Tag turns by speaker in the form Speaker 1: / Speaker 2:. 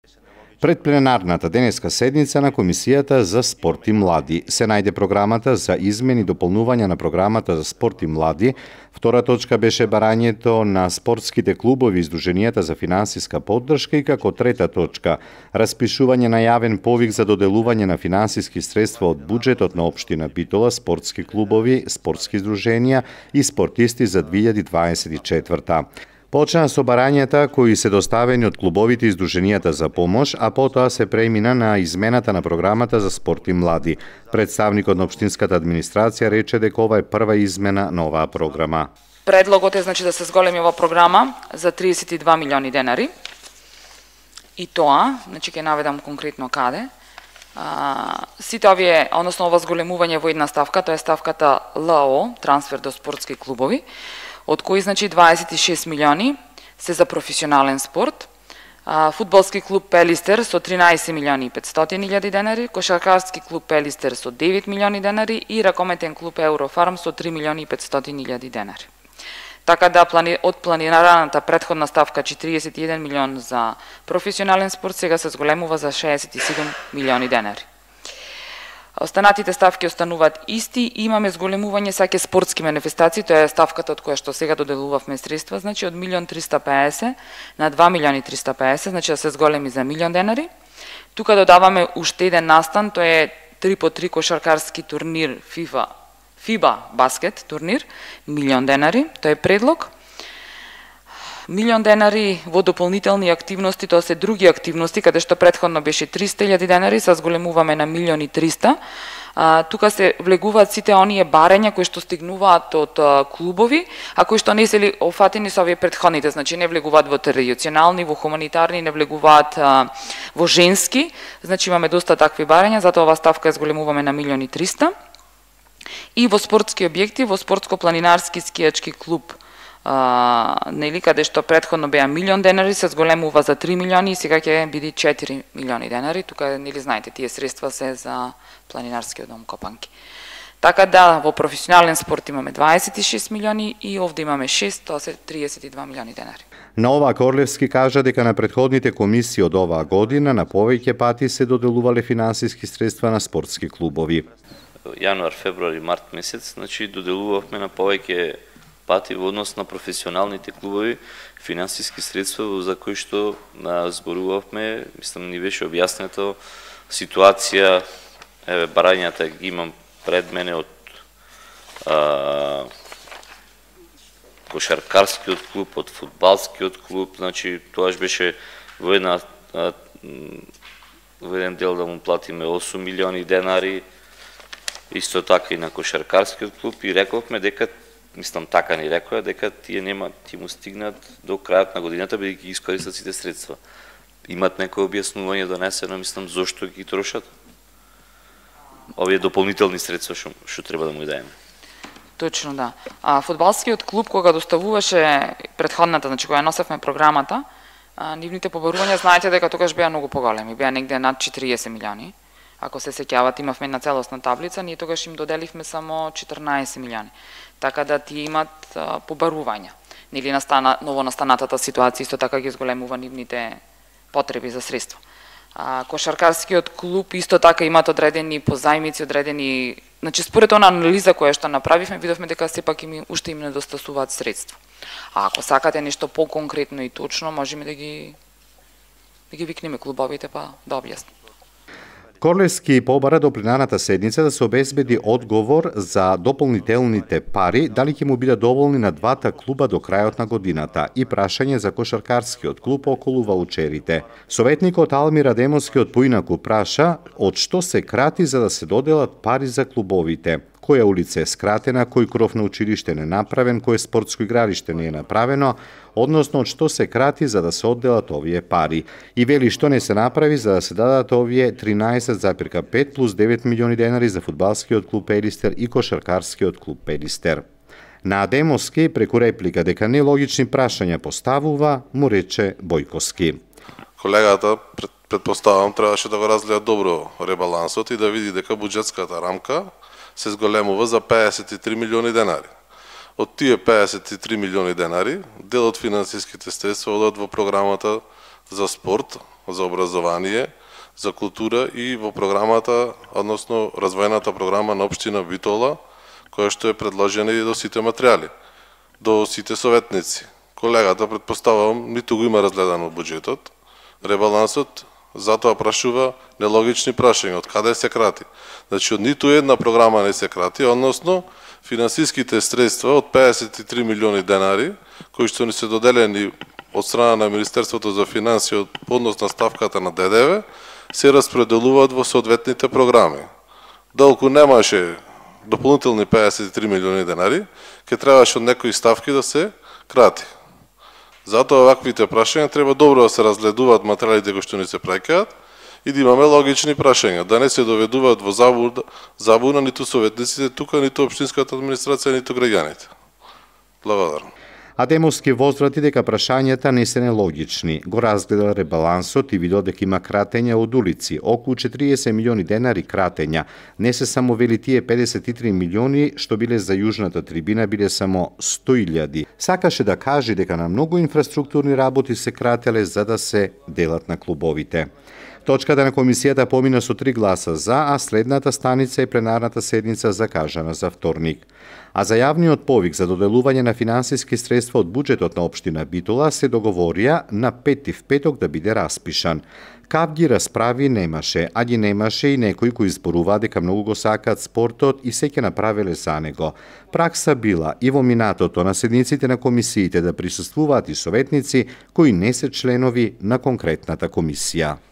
Speaker 1: Пред пленарната денеска седница на Комисијата за спорт и млади се најде програмата за измени и дополнување на програмата за спорт и млади. Втора точка беше барањето на спортските клубови и издруженијата за финансиска поддршка и како трета точка распишување на јавен повик за доделување на финансиски средства од буџетот на општина Битола, спортски клубови, спортски издруженија и спортисти за 2024. Почна со барањата кои се доставени од клубовите и издруженијата за помош, а потоа се премина на измената на програмата за спорт и млади. Представникот на општинската администрација рече дека ова е прва измена на оваа програма.
Speaker 2: Предлогот е да се зголеми ова програма за 32 милиони денари. И тоа, ќе наведам конкретно каде. Сите овие, односно ова зголемување во една ставка, тоа е ставката ЛО, трансфер до спортски клубови, од кои 26 милиони се за професионален спорт, фудбалски клуб Пелистер со 13 милиони и 500 илјади денари, кошаркарски клуб Пелистер со 9 милиони денари и ракометен клуб Еврофарм со 3 милиони и 500 илјади денари. Така да од планираната претходна ставка 41 милион за професионален спорт сега се зголемува за 67 милиони денари. Останатите ставки остануваат исти, имаме зголемување саќе спортски манифестации, тоа е ставката од која што сега доделувавме средства, од 1.350.000 на 2.350.000, да се зголеми за милион денари. Тука додаваме уште еден настан, тоа е 3x3 кошаркарски турнир FIBA баскет турнир, милион денари, тоа е предлог. Милион денари во дополнителни активности, тоа се други активности, каде што претходно беше 300.000 денари, се зголемуваме на 1.300.000. Тука се влегуваат сите оние барања кои што стигнуваат од клубови, а кои што не се офатени со овие претходните, не влегуваат во традиционални, во хуманитарни, не влегуваат во женски, имаме доста такви барања, затоа ова ставка ја зголемуваме на 1.300.000. И во спортски објекти, во спортско-планинарски скијачки клуб, каде што претходно беа милион денари, се зголемува за 3 милиони и сега ќе биде 4 милиони денари. Тука, знаете, тие средства се за планинарскиот дом Копанки. Така да, во професионален спорт имаме 26 милиони и овде имаме 6, тоа се 32 милиони денари.
Speaker 1: На ова Корлевски кажа дека на претходните комисии од оваа година на повеќе пати се доделувале финансиски средства на спортски клубови.
Speaker 3: Јануар, февруари, март месец, доделувавме на повеќе пати во однос на професионалните клубови финансиски средства за кои што зборувавме, мислам ни беше објаснето ситуација, барањата ги имам пред мене од кошаркарскиот клуб, од фудбалскиот клуб, тоаш беше во еден дел да му платиме 8 милиони денари, исто така и на кошаркарскиот клуб и рековме дека така ни рекоа, дека тие нема ти му стигнат до крајот на годината бидејќи ги искористат сите средства. Имат некој објаснување донесено, зошто ги трошат овие дополнителни средства што треба да му даеме.
Speaker 2: Точно, да. Фудбалскиот клуб кога доставуваше претходната, кога носевме програмата, нивните побарувања знаете дека тогаш беа многу поголеми, беа негде над 40 милиони. Ако се сеќават, имавме една целосна таблица, ние тогаш им доделивме само 14 милиони. Така да тие имат побарувања. Ново настанатата ситуација исто така ги зголемува нивните потреби за средства. Кошаркарскиот клуб исто така имат одредени позајмици, одредени... според она анализа која што направивме, видовме дека сепак уште им недостасуваат средства. А ако сакате нешто по-конкретно и точно, можеме да ги викнеме клубовите па да објасниме.
Speaker 1: Корлевски побара до пленарната седница да се обезбеди одговор за дополнителните пари, дали ќе му бидат доволни на двата клуба до крајот на годината и прашање за кошаркарскиот клуб околу ваучерите. Советникот Алмир Адемовски од поинаку праша од што се крати за да се доделат пари за клубовите. Која улица е скратена, кој кров на училиште не е направен, кое спортско игралиште не е направено, односно од што се крати за да се одделат овие пари. И вели што не се направи за да се дадат овие 13,5 плюс 9 милиони денари за фудбалскиот клуб Пелистер и кошаркарскиот клуб Пелистер. На Адемовски, преку реплика дека нелогични прашања поставува, му рече Бојковски.
Speaker 4: Колегата, предпоставам, требаше да го разгледа добро ребалансот и да види дека буџетската рамка се зголемува за 53 милиони денари. Од тие 53 милиони денари, дел од финансиските средства одат во програмата за спорт, за образование, за култура и во програмата, односно развојната програма на општина Битола, која што е предложена и до сите материјали, до сите советници. Колегата, предпоставувам, ниту го има разгледано буџетот, ребалансот, затоа прашува нелогични прашања, од каде се крати. Значи, од ниту една програма не се крати, односно, финансиските средства од 53 милиони денари, кои што ни се доделени од страна на Министерството за финансии од однос на ставката на ДДВ, се распределуваат во соодветните програми. Доколку немаше дополнителни 53 милиони денари, ќе требаше од некои ставки да се крати. Затоа оваквите прашања треба добро да се разгледуваат материјалите кои што ни се праќаат и да имаме логични прашања, да не се доведуваат во забуна ниту советниците тука, ниту општинската администрација, ниту граѓаните. Благодарам.
Speaker 1: Адемовски возврати дека прашањата не се нелогични. Го разгледа ребалансот и видел дека има кратења од улици, околу 40 милиони денари кратења. Не се само вели тие 53 милиони што биле за јужната трибина, биле само 100.000. Сакаше да каже дека на многу инфраструктурни работи се крателе за да се делат на клубовите. Точката на комисијата помина со 3 гласа за, а следната станица е пленарната седница закажана за вторник. А за јавниот повик за доделување на финансиски средства од буџетот на општина Битола се договорија на 5 в петок да биде распишан. Кап ги расправи немаше, а ги немаше и некои кои зборуваа дека многу го сакаат спортот и се ќе направеле за него. Пракса била и во минатото на седниците на комисиите да присуствуваат и советници кои не се членови на конкретната комисија.